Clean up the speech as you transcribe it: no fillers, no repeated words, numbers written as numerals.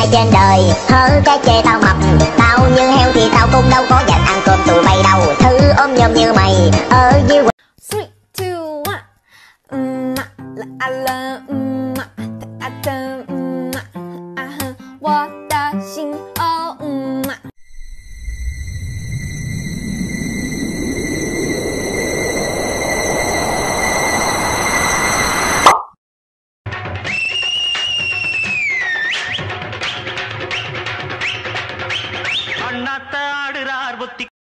ai trên đời hở cái chê tao mập. Tao như heo thì tao cũng đâu có dành ăn cơm tụi bay đâu. Thứ ôm nhôm như mày ở dưới. 3, 2, 1.